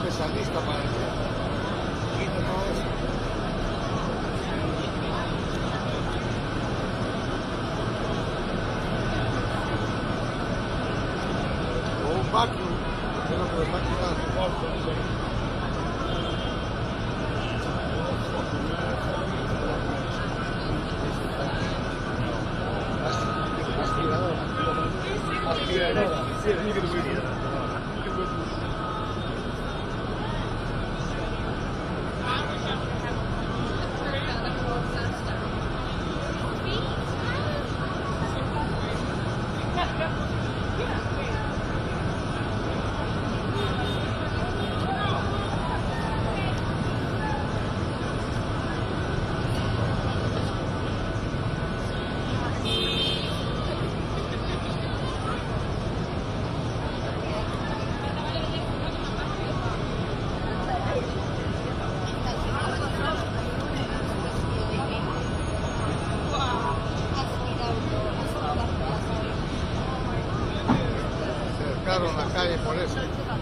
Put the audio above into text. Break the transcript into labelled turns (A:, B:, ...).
A: especialista para eso. Aquí tenemos un vacuum, que es lo que le está quitando su bolso. Aspiradora. Sí, es muy bien. Cercaron la calle por eso.